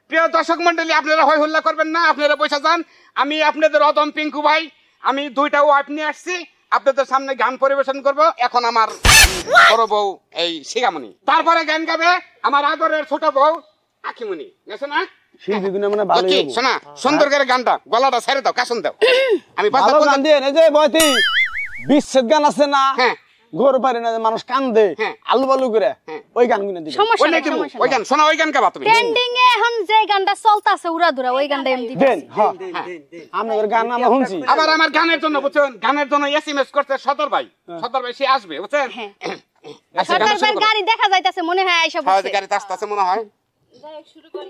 প্রিয় দর্শক মন্ডলী, আপনারা হই হল্লা করবেন না, আপনারা পয়সা যান। আমি আপনাদের অদম পিঙ্কু ভাই, আমি 2টা ওয়াইফ নিয়ে আসছি, আপনাদের সামনে গান পরিবেশন করব। এখন আমার বড় বউ এই শিখামণি, তারপরে গান গাবে আমার আদরের ছোট বউ আখিমণি। গেছো না শিল্পী গুনা মানে ভালো কি শোনা, সুন্দর করে গানটা গলাটা ছেড়ে দাও, কাশন দাও। আমি ভালো গান দিয়ে এই যে বয়তি বিচ্ছেদ গান আছে না, হ্যাঁ ঘর বাইরে না মানুষ কান্দে আলু বালু করে, ওই গানগুলো দিবেন। ওই গান শোনা, ওই গান গাবা তুমি। ট্রেন্ডিং এ এখন যে গানটা চলতাছে উড়াদুরা, ওই গানটা এমনি দেন। হ্যাঁ আপনাদের গান আমরা শুনছি। আবার আমার গানের জন্য বুঝছেন, গানের জন্য এসএমএস করতে সদর ভাই সে আসবে বুঝছেন। সরকার গাড়ি দেখা যাইতাছে মনে হয় আইসা বসে। হ্যাঁ গাড়ি আসছে মনে হয়। শুরু করি।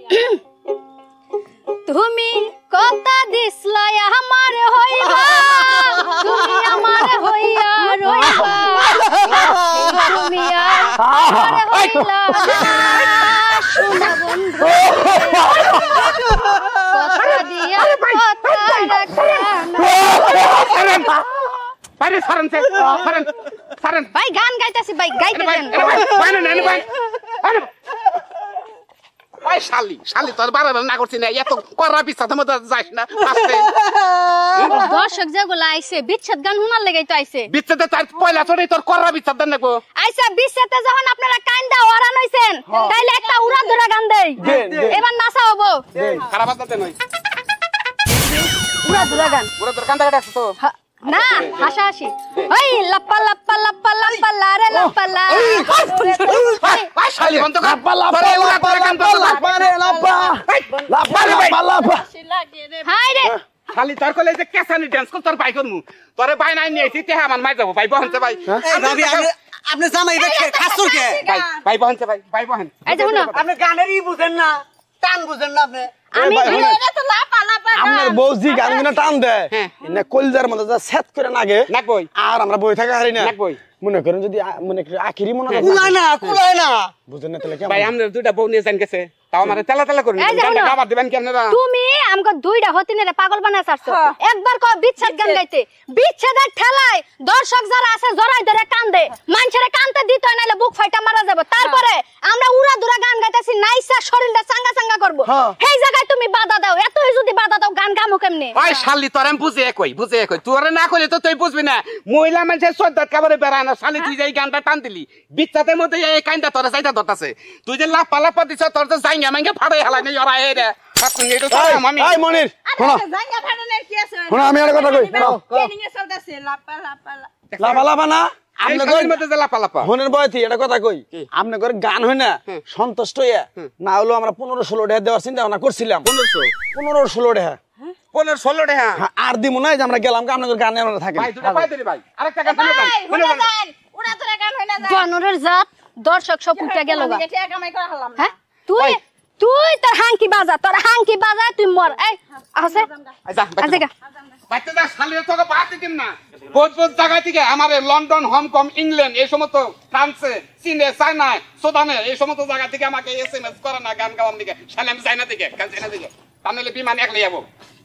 তুমি কথা দিছলাই আমার হইবা, তুমি আমার হইয়া রইবা, তুমি আমার হইলা সোনা বন্ধু, কথা দিয়া কথা রাখা। বাইরে সারেন সারেন ভাই গান গাইতাছি, ভাই গাইতে দেন। ভাই শালি তোর বারবার না করছি না, এত করা বিচ্ছাদের মধ্যে যাইস না। দর্শক যেগুলো আইছে বিচ্ছেদ গান শোনার লেগেই তো আইছে। বিচ্ছেদে তার পয়লা চড়ে তোর করা বিচ্ছেদ দেন নাকো। আইসা বিচ্ছেদে যখন আপনারা কান্দা ওরান হইছেন, তাইলে একটা উড়াদুরা গান দেই, এবার নাচা হবো। খারাপ আছে নই উড়াদুরা গান, তোর কান্দা কাটছ তো না হাসাহাসি। ওই লাপ্পা লাপ্পা লাপ্পা লাপ্পা লারে লাপ্পা লা। ভাই শালি বন্ধ কর, তোরে উড়াদুরা গান তো লাপ্পা রে লাপ্পা লাপ্পা লাপ্পা লাপ্পা। হাই রে খালি তোর কলে যে কেসানি ডান্স কর, তোর ভাই করমু তোরে ভাই নাই নিয়েছি তে আমার মাই যাব। ভাই বহনছে ভাই, ভাবি আপনি জামাই দেখে খাসুর কে ভাই বহনছে ভাই বহন। এই দেখুন না, আপনি গানেরই বুঝেন না, টান বুঝেন না আপনি। আমি এটা তো লাপা লাপা আপনার বউজি গানগুলো টান দেয় না, কলজার মধ্যে যা সেট করে নাগে নাকবই আর আমরা বই থাকা হারি না। নাকবই মনে করেন যদি মনে করেন আখিরি মনে হয় কুলায় না বুঝেন না, তাহলে কেমন ভাই আমরা 2টা বউ নিয়ে যান গেছে, তাও আমারে তেলা তেলা করুন। গানটা গাবার দিবেন কেমনে না? তুমি আমগো 2টা হতিনেরে পাগল বানায় ছাড়ছো। একবার কও বিচ্ছেদ গান গাইতে, বিচ্ছেদের ঠেলায় দর্শক যারা আছে জড়াই ধরে কান্দে, মানুষেরে কান্দতে দিতে হয়, নাইলে বুক ফাইটা মারা যাবে। তারপরে আমরা উড়াদুরা গান গাইতাছি, নাইসা শরীরটা চাঙ্গা চাঙ্গা করব, সেই জায়গায় তুমি বাধা দাও। এতই যদি বাধা দাও গান গামু কেমনে? ভাই শালি তোর আমি বুঝে একই তোরে না কইলে তো তুই বুঝবি না। মহিলা মানুষের শ্রদ্ধার কাবারে বেড়ায় না। শালি তুই যে এই গানটা টান দিলি বিচ্ছাদের মধ্যে এই কাইন্দা তোরে চাইতা ধরতাছে। তুই যে লাপা লাপা দিছ, তোর তো জাইঙ্গা মাইঙ্গা ফাড়াই হালাই নাই ওরা এই রে। এই মনির শোনো, জাঙ্গা ফাটানোর কি আছে? শোনো আমি একটা কথা কই, ট্রেনিং এ চলতেছে লাপা লাপা লাপা লাপা না আপনি গানের মধ্যে যে লাপা লাপা মনের বয়তি এটা কথা কই, আপনার ঘরে গান হয় না সন্তুষ্ট হইয়া না হলো আমরা 15-16 টাকা দেওয়ার চিন্তা ভাবনা করছিলাম। 15-16 টাকা 15-16 টাকা আর দিব না, যে আমরা গেলাম আপনাদের গানে আমরা থাকি। ভাই 2টা পাই দিলি ভাই, আরেকটা গান শুনে যান। উড়া তোরা গান হয় না যায়। জানোরের জাত দর্শক সব উঠে গেল গা। এটা কামাই করা হলাম না। হ্যাঁ তুই তুই তোর হাঙ্কি বাজা, তুই মর। এই আছে আচ্ছা আছে গা বাইতে যা, শালি তোকে বাদ দিম না। বহুত জায়গা থেকে আমার লন্ডন, হংকং, ইংল্যান্ড, এই সমস্ত ফ্রান্সে, চীনে, চায়নায়, সুদানে, এই সমস্ত জায়গা থেকে আমাকে এসএমএস করে না গান গাওয়ার দিকে। শালি আমি চাইনা দিকে গান চাইনা দিকে, তাহলে বিমান একলাই যাবো।